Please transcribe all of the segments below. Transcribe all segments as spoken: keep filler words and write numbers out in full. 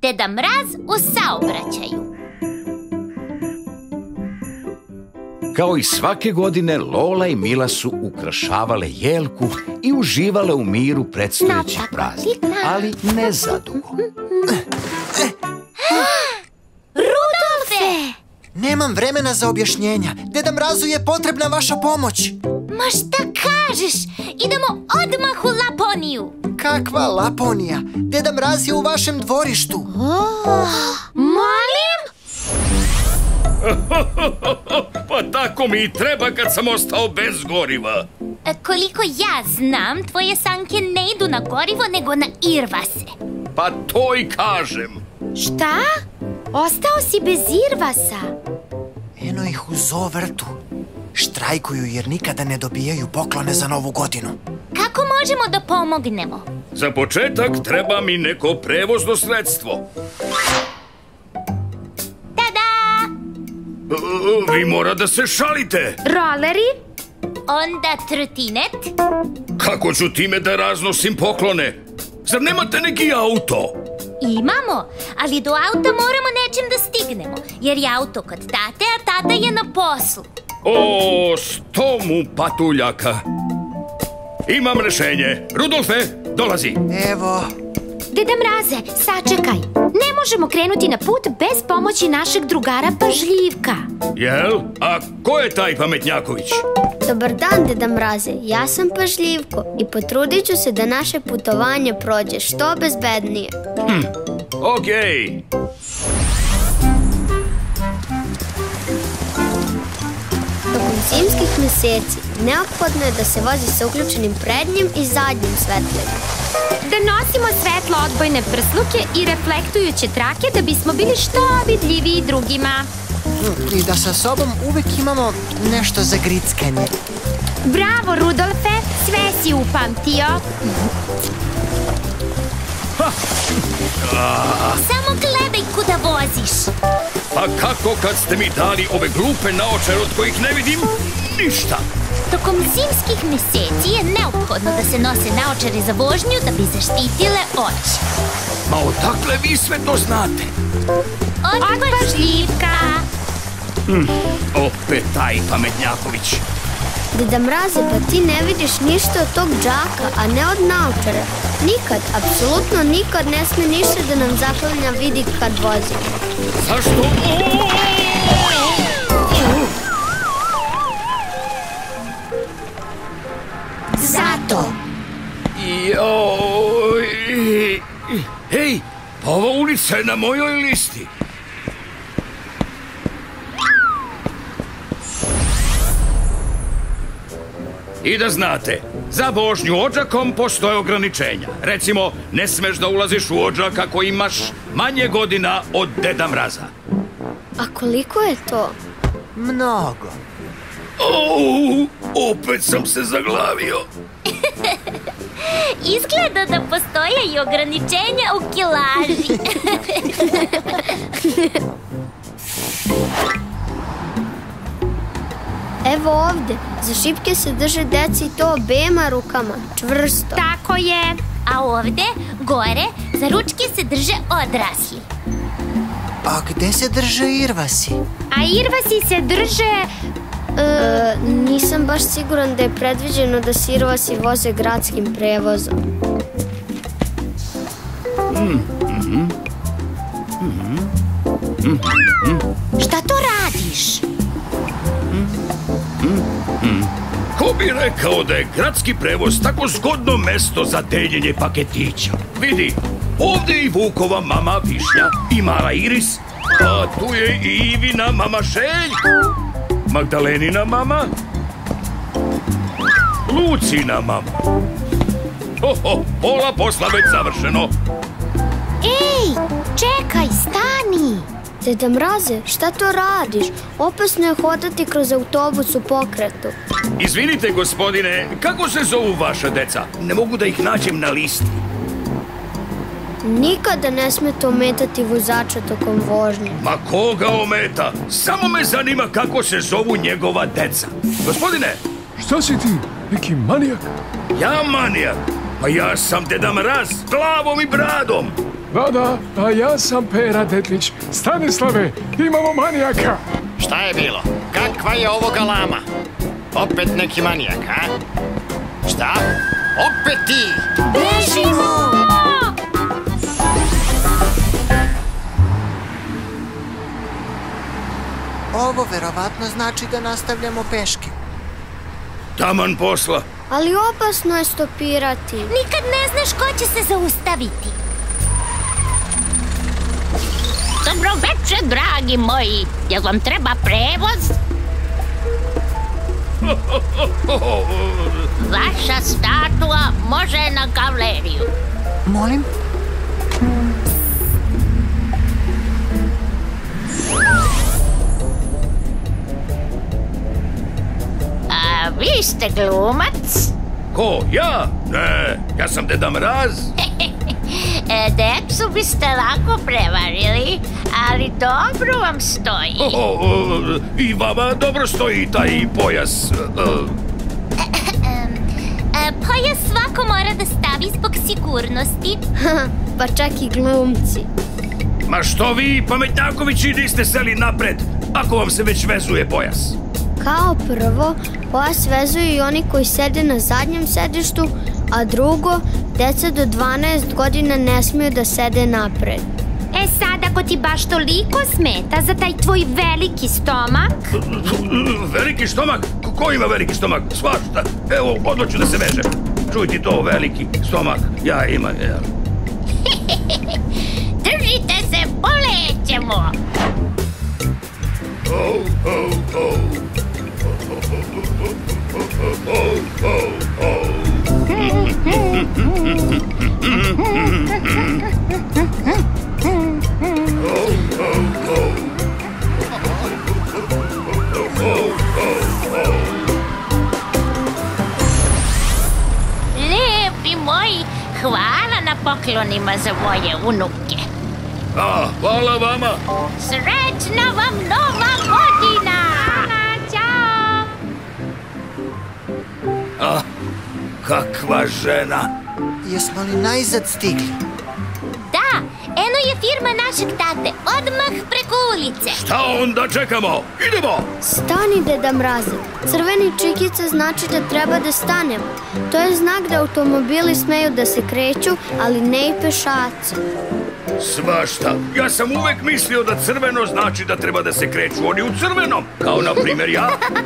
Deda Mraz u saobraćaju. Kao i svake godine, Lola i Mila su ukrašavale jelku i uživale u miru predstojećih praznika, ali ne zadugo. Rudolfe! Nemam vremena za objašnjenja. Deda Mrazu je potrebna vaša pomoć. Ma šta kažeš? Idemo odmah u Laponiju. Kakva Laponija? Deda Mraz je u vašem dvorištu. Molim? Pa tako mi i treba kad sam ostao bez goriva. Koliko ja znam, tvoje sanke ne idu na gorivo, nego na irvase. Pa to i kažem. Šta? Ostao si bez irvasa? Eno ih u zoo vrtu. Štrajkuju jer nikada ne dobijaju poklone za novu godinu. Kako možemo da pomognemo? Za početak treba mi neko prevozno sredstvo. Tada! E, vi mora da se šalite. Roleri? Onda trotinet? Kako ću time da raznosim poklone? Zar nemate neki auto? Imamo, ali do auta moramo nečim da stignemo, jer je auto kod tate, a tata je na poslu. O, sto mu patuljaka. Imam rešenje. Rudolfe, dolazi. Evo. Deda Mraze, sačekaj. Ne možemo krenuti na put bez pomoći našeg drugara Pažljivka. Jel? A ko je taj pametnjaković? Dobar dan, Deda Mraze. Ja sam Pažljivko i potrudit ću se da naše putovanje prođe što bezbednije. Hm, okej. Tokom zimskih meseci neophodno je da se vozi sa uključenim prednjim i zadnjim svetlima. Da nosimo svetlo odbojne prsluke i reflektujuće trake da bismo bili što vidljiviji drugima. I da sa sobom uvek imamo nešto za grickanje. Bravo, Rudolfe, sve si upamtio. Samo gledaj kuda voziš. Pa kako kad ste mi dali ove glupe naočare od kojih ne vidim ništa? Tokom zimskih meseci je neophodno da se nose naočare za vožnju da bi zaštitile oči. Ma odakle vi sve to znate? Od Pažljivka. Hm, opet taj pametnjaković. Deda Mraze, pa ti ne vidiš ništa od tog džaka, a ne od naočara. Nikad, apsolutno nikad ne sme ništa da nam zaklanja vidi kad vozimo. Zašto? Zato. Joj. Hej, pa ova ulica je na mojoj listi. I da znate, za vožnju odžakom postoje ograničenja. Recimo, ne smeš da ulaziš u odžak ako imaš manje godina od Deda Mraza. A koliko je to? Mnogo. Au, opet sam se zaglavio. Izgleda da postoje i ograničenja u kilaži. Evo ovde, za šipke se drže deci i to obema rukama, čvrsto. Tako je. A ovde, gore, za ručke se drže odrasli. A gde se drže irvasi? A irvasi se drže... E, nisam baš siguran da je predviđeno da se irvasi voze gradskim prevozom. Mm, mm, mm, mm, mm. Šta to radiš? Ko bi rekao da je gradski prevoz tako zgodno mesto za deljenje paketića? Vidi, ovde je i Vukova mama Višnja i mala Iris, a tu je i Ivina mama Željka, Magdalenina mama, Lucina mama. Oho, pola posla već završeno. Ej, čekaj, stani! Deda Mraze, šta to radiš? Opasno je hodati kroz autobus u pokretu. Izvinite, gospodine, kako se zovu vaša deca? Ne mogu da ih nađem na listi. Nikada ne smete ometati vozača tokom vožnje. Ma koga ometa? Samo me zanima kako se zovu njegova deca. Gospodine! Šta si ti? Neki manijak? Ja manijak? Pa ja sam Deda Mraz, glavom i bradom. Da, da, a ja sam Pera Detlić. Stanislave, imamo manijaka. Šta je bilo? Kakva je ovo galama? Opet neki manijak, a? Šta? Opet ti! Bežimo! Ovo verovatno znači da nastavljamo peške. Taman posla. Ali opasno je stopirati. Nikad ne znaš ko će se zaustaviti. Dobro večer, dragi moji. Jel vam treba prevoz? Vaša statua može na galeriju. Molim? A vi ste glumac? Ko, ja? Ne, ja sam Deda Mraz. E, decu biste lako prevarili, ali dobro vam stoji. O, o, I vama dobro stoji taj pojas. E, pojas svako mora da stavi zbog sigurnosti. Pa čak i glumci. Ma što vi, pametnjakovići, niste seli napred, ako vam se već vezuje pojas? Kao prvo, pojas vezuju i oni koji sede na zadnjem sedištu, a drugo, deca do dvanaest godina ne smiju da sede napred. E sad, ako ti baš toliko smeta za taj tvoj veliki stomak... Veliki stomak? Ko ima veliki stomak? Svašta. Evo, odmah ću da se vežem. Čuj ti to, veliki stomak. Ja imam, ja. Držite se, polećemo. Oh, oh, oh. Oh, oh, oh. Lepi moji, hvala na poklonima za moje unuke. A, hvala vama. Srećna vam nova godina! Ćao! A, kakva žena. Jesmo li najzad stigli? Da, eno je firma našeg tate, odmah preko ulice. Šta onda čekamo? Idemo! Stani, Deda Mraze. Crveni čikica znači da treba da stanemo. To je znak da automobili smeju da se kreću, ali ne i pešaci. Svašta. Ja sam uvek mislio da crveno znači da treba da se kreću oni u crvenom. Kao na primjer ja.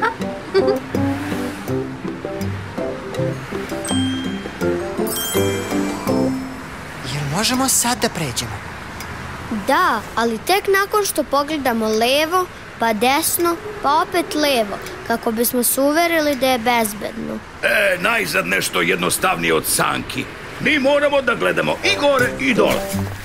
Jel možemo sad da pređemo? Da, ali tek nakon što pogledamo levo, pa desno, pa opet levo, kako bismo se uverili da je bezbedno. E, najzad nešto jednostavnije od sanki. Mi moramo da gledamo i gore i dole.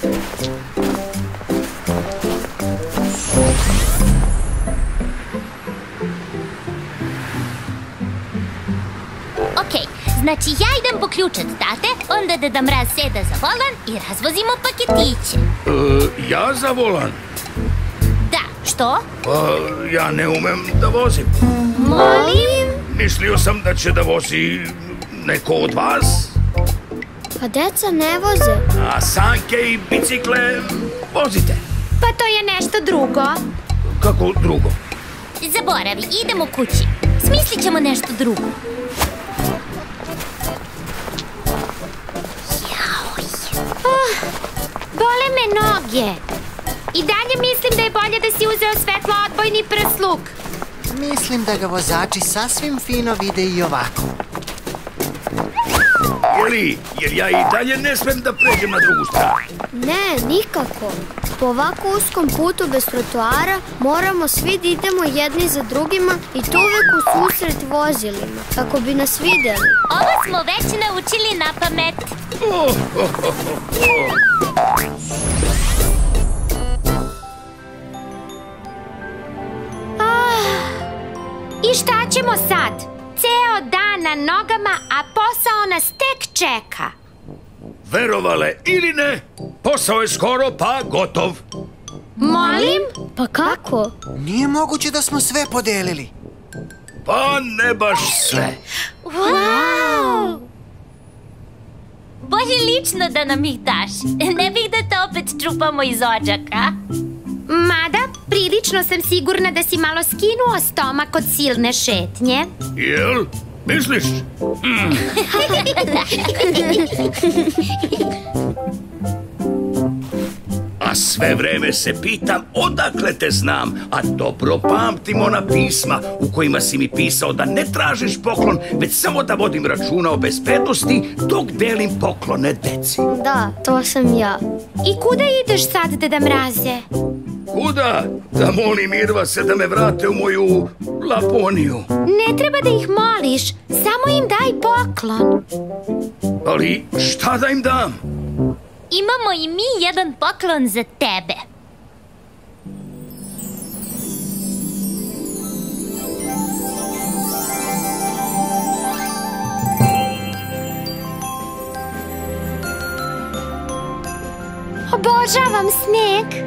Okej, znači ja idem po ključ od tate, onda Deda Mraz seda za volan i razvozimo paketiće. E, ja za volan? Da, što? Pa, ja ne umem da vozim. Molim? Mislio sam da će da vozi neko od vas. Pa deca ne voze. A sanke i bicikle vozite. Pa to je nešto drugo. Kako drugo? Zaboravi, idemo kući. Smislit ćemo nešto drugo. Oh, bole me noge. I dalje mislim da je bolje da si uzeo svetlo odbojni prsluk. Mislim da ga vozači sasvim fino vide i ovako. Jeli, jer ja i dalje ne smem da pređem na drugu stranu. Ne, nikako. Po ovako uskom putu bez trotoara moramo svi da idemo jedni za drugima i to uvek u susret vozilima, kako bi nas videli. Ovo smo već naučili na pamet. Oh, oh, oh, oh. Ah, I šta ćemo sad? Ceo dan na nogama, a posao nas tek čeka. Verovale ili ne, posao je skoro pa gotov. Molim? Pa kako? Nije moguće da smo sve podelili. Pa ne baš sve. Wow! Bolje li lično da nam ih daš. Ne bih da te opet čupamo iz odžaka. Mada, prilično sam sigurna da si malo skinuo stomak od silne šetnje. Jel? Misliš? Mm. A sve vreme se pitam odakle te znam, a dobro pamtim ona pisma u kojima si mi pisao da ne tražiš poklon, već samo da vodim računa o bezbednosti dok delim poklone deci. Da, to sam ja. I kuda ideš sad, Deda Mraze? Kuda? Da molim Irvase da me vrate u moju Laponiju. Ne treba da ih moliš, samo im daj poklon. Ali šta da im dam? Imamo i mi jedan poklon za tebe. Obožavam sneg.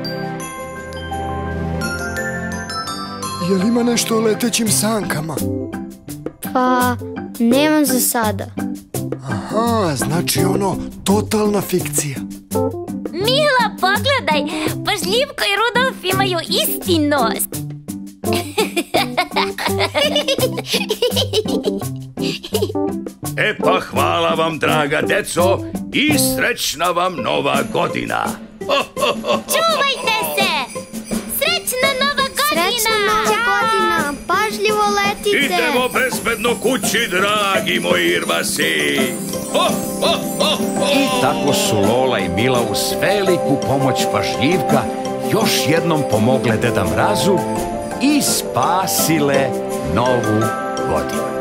Jel ima nešto o letećim sankama? Pa, nemam za sada. Aha, znači ono, totalna fikcija. Mila, pogledaj, Pažljivko i Rudolf imaju isti nos. E pa hvala vam, draga deco, i srećna vam nova godina. Čuvajte se! Srećna nova godina! Srećna nova godina! Pažljivo letite! Idemo bezbedno kući, dragi moji Irvasi! Ho, ho, ho, ho. I tako su Lola i Mila uz veliku pomoć Pažljivka još jednom pomogle Deda Mrazu i spasile novu godinu.